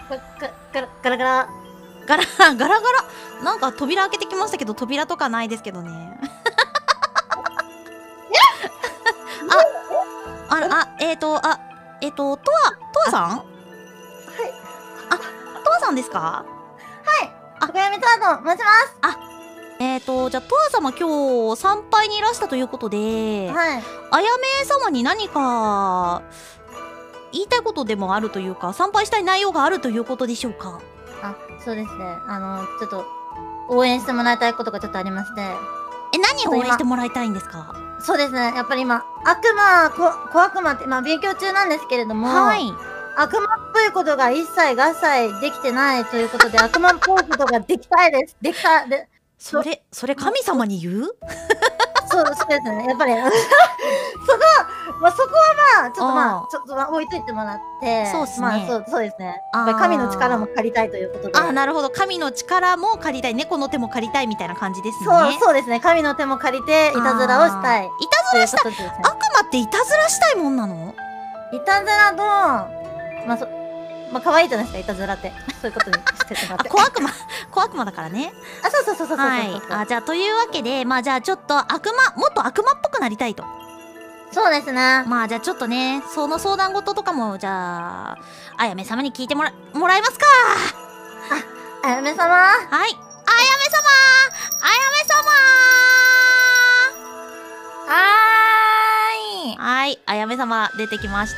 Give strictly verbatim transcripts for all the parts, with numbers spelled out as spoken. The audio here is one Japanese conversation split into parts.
ガラガラガラガラガラガラなんか扉開けてきましたけど、扉とかないですけどね。あ、あら、あ、えっと、あ、えっと、とわ、とわさん？はい。あ、とわさんですか？ はい。あ、高闇タート申します。 あ、えっと、じゃあ、とわ様今日参拝にいらしたということで、 はい。 あやめ様に何か言いたいことでもあるというか、参拝したい内容があるということでしょうか？ あ、そうですね。あの、ちょっと、応援してもらいたいことがちょっとありまして。 え、何を応援してもらいたいんですか？ そうですね。やっぱり今、悪魔、こ小悪魔って、まあ勉強中なんですけれども、 はい。 悪魔っぽいことが一切合切できてないということで、悪魔っぽいことができたいです。できた、で、 それ、それ神様に言う？ そう、そうですね。やっぱり、そこ、まあ、そこはまあ、ちょっとまあ、ちょっとまあ置いといてもらって、 そうっすね。 まあ、そう、そうですね。 あーやっぱり神の力も借りたいということで。 あ、なるほど。神の力も借りたい。猫の手も借りたいみたいな感じですね。 そう、そうですね。神の手も借りて、いたずらをしたい。 いたずらしたい。 ということですね。 悪魔っていたずらしたいもんなの？ いたずらと、まあ、そ、まあ、可愛いじゃないですか、いたずらって。そういうことにしてもらって。 あ、小悪魔、小悪魔だからね。 あ、そうそうそうそうそうそう。 はい。あ、じゃあ、というわけで、まあ、じゃあ、ちょっと悪魔、もっと悪魔っぽくなりたいと。 そうですね。 まあ、じゃあ、ちょっとね、その相談事とかも、じゃあ、あやめ様に聞いてもら、もらえますか？ あやめ様。 はい。あやめ様あやめ様はーい。 はい。あやめ様、出てきました。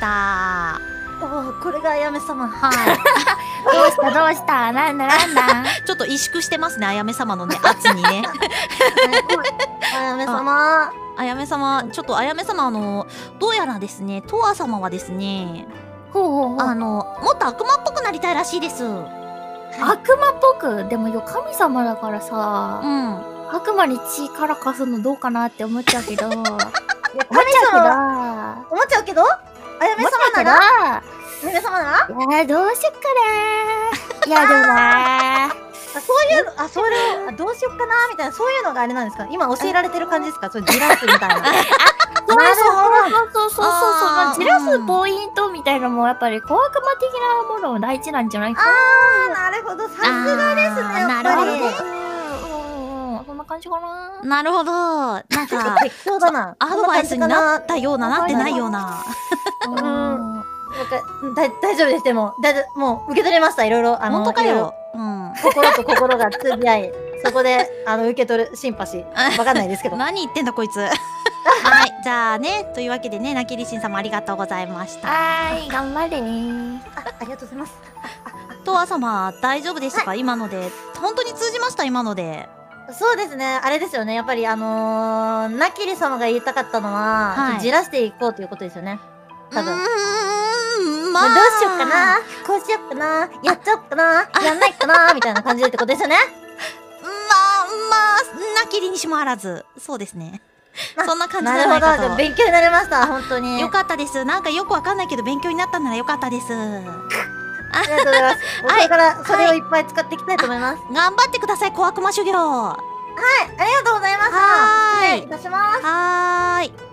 おお、これがあやめ様。 はい。 どうしたどうしたなんだなんだちょっと萎縮してますね、あやめ様のね、圧にね。 あやめ様。 あやめ様、ちょっとあやめ様、あの、どうやらですね、とわ様はですね、 ほうほうほう。 あの、もっと悪魔っぽくなりたいらしいです。 悪魔っぽくでもよ、神様だからうさ、 ん。 悪魔に力貸すのどうかなって思っちゃうけど。思っちいや、 ゃ神うけど。 様。思っちゃうけど、あやめ思っちゃうけど。 様なら、あやめ様なら、あ、 いや、どうしよっかな。いや、でもな。 そういうの、あ、それを、あどうしよっかな、みたいな、そういうのがあれなんですか？今教えられてる感じですか？そういうじらすみたいな。 そうそうそうそうそうそう。 あーまあじらすポイントみたいなのもやっぱり小悪魔的なものも大事なんじゃないかな。 あー、なるほど。さすがですね、 あーやっぱり。 なるほどねうんうんうん、そんな感じかな。 なるほど。なんか、 適当だな。 アドバイスになったよ。 ような、なってないような。 うん。なんか、だ大丈夫です。でも、だいもう受け取れました。いろいろ、あの、 本当かいろいろよ。うん。 心と心が通じ合い、そこで、あの、受け取るシンパシー。わかんないですけど。 何言ってんだこいつ。はい。じゃあね、というわけでね、なきりしん様ありがとうございました。 はーい、頑張れね。 あ、ありがとうございます。 とわ様、大丈夫でしたか？今ので。本当に通じました、今ので。 そうですね。あれですよね。やっぱり、あのー、なきり様が言いたかったのは、 はいちょっとじらしていこうということですよね。多分。 うーん、まあ。 まあ、どうしよっかな、こうしよっかな、やっちゃおっかな、やんないかな、みたいな感じでってことですよね。 まあ、まあ、なきりにしもあらず。そうですね。そんな感じじゃなるほど。 ないかと。 じゃあ勉強になりました。本当に。 よかったです。なんかよくわかんないけど勉強になったならよかったです。 ありがとうございます。これからそれをいっぱい使っていきたいと思います。 頑張ってください、小悪魔修行。はありがとうございました。 はーい失礼いたします。 ーい。